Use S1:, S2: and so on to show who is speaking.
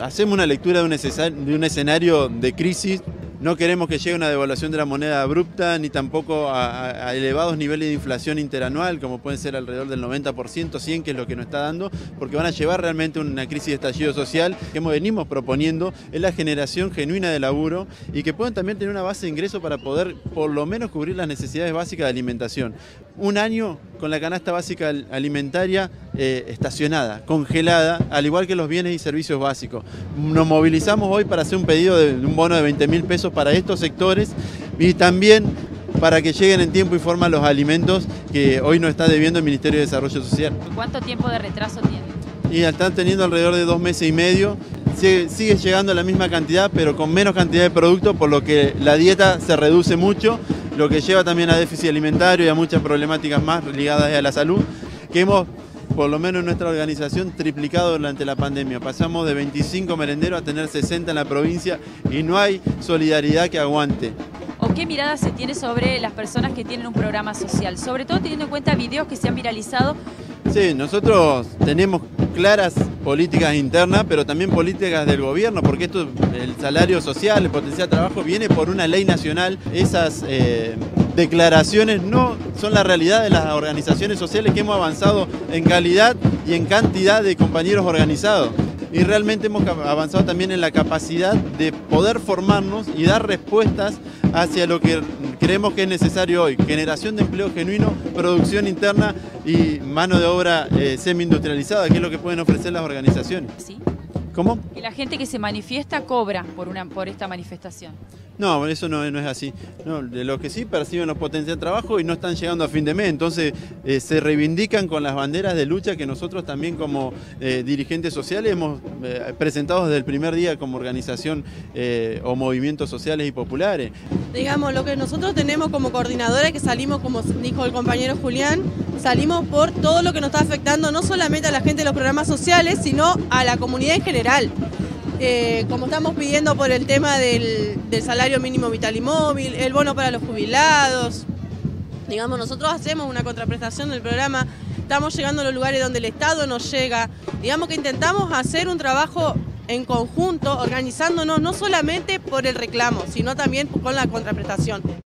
S1: hacemos una lectura de un escenario de crisis. No queremos que llegue una devaluación de la moneda abrupta, ni tampoco a elevados niveles de inflación interanual, como pueden ser alrededor del 90%, 100%, que es lo que nos está dando, porque van a llevar realmente una crisis de estallido social. Que venimos proponiendo es la generación genuina de laburo y que puedan también tener una base de ingreso para poder por lo menos cubrir las necesidades básicas de alimentación. Un año con la canasta básica alimentaria estacionada, congelada, al igual que los bienes y servicios básicos. Nos movilizamos hoy para hacer un pedido de un bono de 20.000 pesos para estos sectores y también para que lleguen en tiempo y forma los alimentos que hoy nos está debiendo el Ministerio de Desarrollo Social.
S2: ¿Cuánto tiempo de retraso tiene?
S1: Y están teniendo alrededor de 2 meses y medio. Sigue llegando la misma cantidad, pero con menos cantidad de productos, por lo que la dieta se reduce mucho, lo que lleva también a déficit alimentario y a muchas problemáticas más ligadas a la salud, que hemos, por lo menos en nuestra organización, triplicado durante la pandemia. Pasamos de 25 merenderos a tener 60 en la provincia y no hay solidaridad que aguante.
S2: ¿O qué mirada se tiene sobre las personas que tienen un programa social? Sobre todo teniendo en cuenta videos que se han viralizado.
S1: Sí, nosotros tenemos claras políticas internas, pero también políticas del gobierno, porque el salario social, el potencial de trabajo, viene por una ley nacional. Esas declaraciones no son la realidad de las organizaciones sociales, que hemos avanzado en calidad y en cantidad de compañeros organizados. Y realmente hemos avanzado también en la capacidad de poder formarnos y dar respuestas hacia lo que creemos que es necesario hoy: generación de empleo genuino, producción interna y mano de obra semi-industrializada, que es lo que pueden ofrecer las organizaciones.
S2: ¿Sí?
S1: ¿Cómo?
S2: Y la gente que se manifiesta cobra por esta manifestación.
S1: No, eso no es así. No, de los que sí perciben los potenciales de trabajo y no están llegando a fin de mes, entonces se reivindican con las banderas de lucha que nosotros también como dirigentes sociales hemos presentado desde el primer día como organización o movimientos sociales y populares.
S3: Digamos, lo que nosotros tenemos como coordinadores, que salimos, como dijo el compañero Julián, salimos por todo lo que nos está afectando no solamente a la gente de los programas sociales, sino a la comunidad en general. Como estamos pidiendo por el tema del salario mínimo vital y móvil, el bono para los jubilados. Digamos, nosotros hacemos una contraprestación del programa, estamos llegando a los lugares donde el Estado no llega. Digamos que intentamos hacer un trabajo en conjunto, organizándonos no solamente por el reclamo, sino también con la contraprestación.